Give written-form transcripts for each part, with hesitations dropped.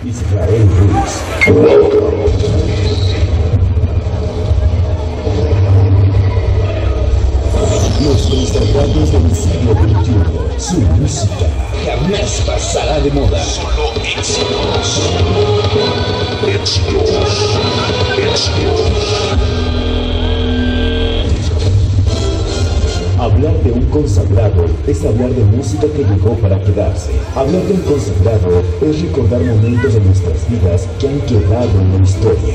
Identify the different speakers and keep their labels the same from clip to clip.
Speaker 1: Israel Ruiz. Los consagrados del siglo XXI, su música jamás pasará de moda. Solo éxitos. Éxitos. Éxitos. Hablar de un consagrado es hablar de música que llegó para quedarse. Hablar de un consagrado es recordar momentos de nuestras vidas que han quedado en la historia.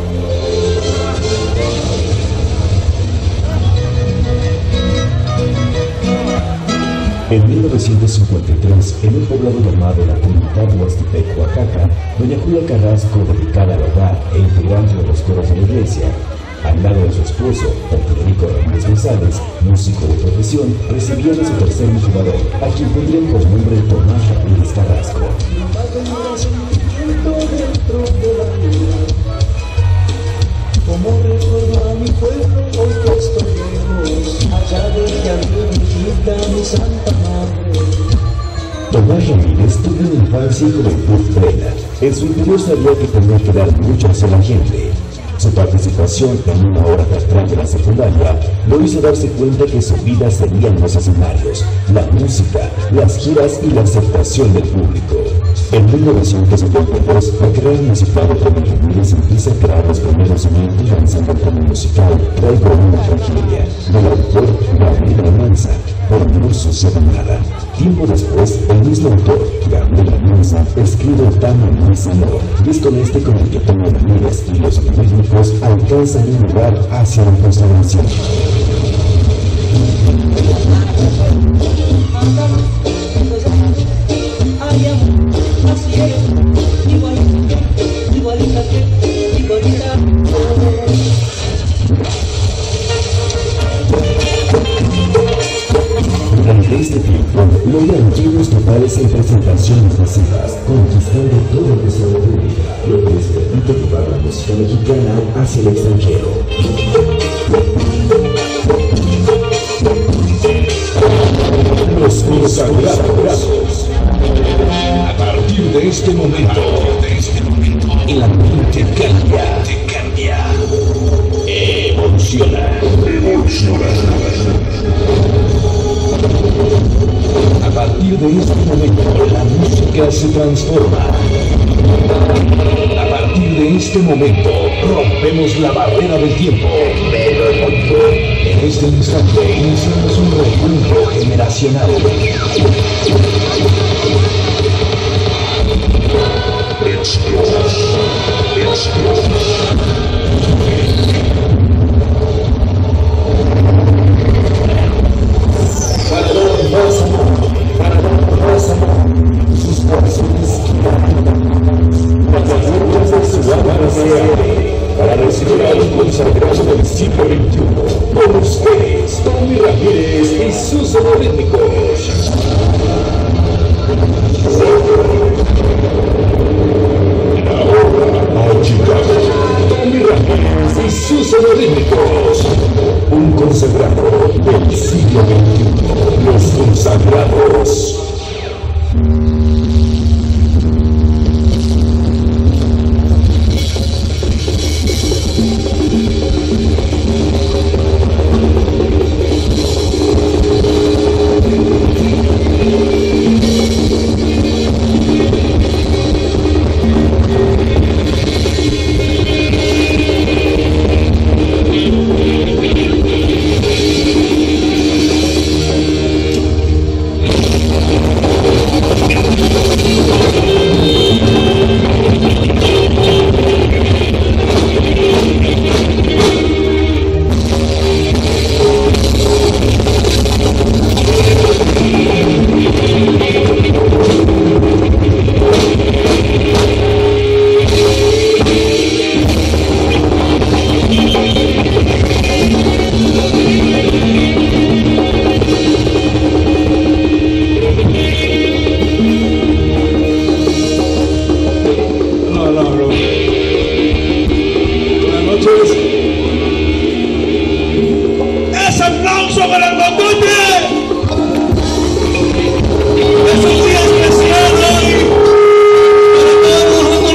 Speaker 1: En 1953, en un poblado llamado la Comunidad Huastepec, Oaxaca, doña Julia Carrasco, dedicada al hogar e integrante de los coros de la iglesia, al lado de su esposo, don Federico Ramírez González, músico de profesión, recibían a su tercer jugador, a quien pondrían por nombre Tomás Ramírez Carrasco.
Speaker 2: Como recuerdo a mi pueblo, hoy que estoy lejos, allá dejé a mi hijita, mi santa madre.
Speaker 1: Tomás Ramírez tuvo una infancia y juventud plena. En su interior sabía que tenía que dar mucho hacia la gente. Su participación en una obra teatral de la secundaria lo hizo darse cuenta que su vida serían los escenarios, la música, las giras y la aceptación del público. En 1972, la carrera musical de Tomás Ramírez empieza a crear los primeros cimientos lanzando el tema musical Traigo una tragedia, del autor Gabriel Almanza, por No sucede nada. Tiempo después, el mismo autor, Gabriel Almanza, escribe el tema Más Amor, y es con este con el que Tomás Ramírez y los rítmicos alcanzan un lugar hacia la consagración. Durante este tiempo, logran llenos totales en presentaciones masivas, conquistando todo el deseo público, lo que les permite llevar la música mexicana hacia el extranjero. Los consagrados. A partir de este momento, el ambiente cambia, evoluciona. A partir de este momento, la música se transforma. A partir de este momento, rompemos la barrera del tiempo. En este instante, iniciamos un reencuentro generacional. Sus corazones para recibir a un consagrado del siglo XXI. Con ustedes, Tommy Ramírez y sus rítmicos. Ahora ha llegado Tommy Ramírez y sus rítmicos. Un consagrado del siglo XXI. Los consagrados.
Speaker 2: Es un día especial hoy para todos los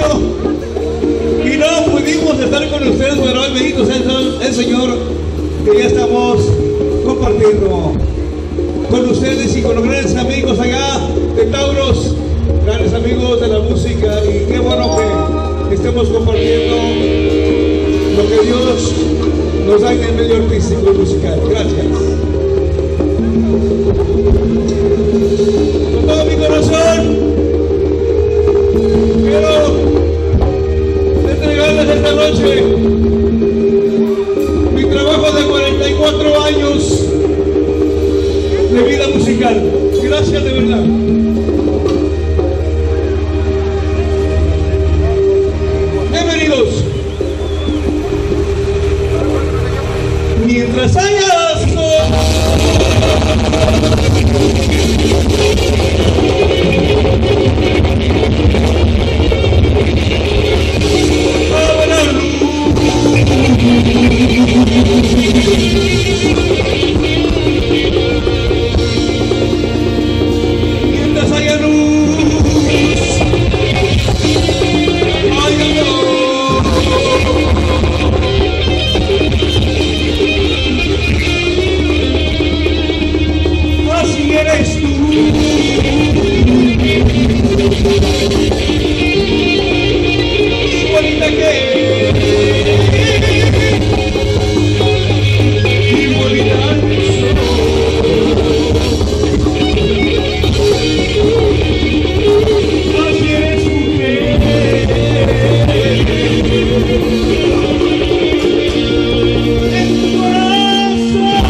Speaker 3: año y no pudimos estar con ustedes, pero hoy bendito sea el Señor, que ya estamos compartiendo con ustedes y con los grandes amigos allá de Tauros, grandes amigos de la música, y qué bueno que estemos compartiendo lo que Dios nos da en el medio artístico y musical. Gracias. Con todo mi corazón quiero entregarles esta noche mi trabajo de 44 años de vida musical. Gracias de verdad. Bienvenidos. Mientras haya sol, habrá luz. Mientras haya luz, hay amor. Así eres tú. Igualita que igualita así eres mujer. En tu corazón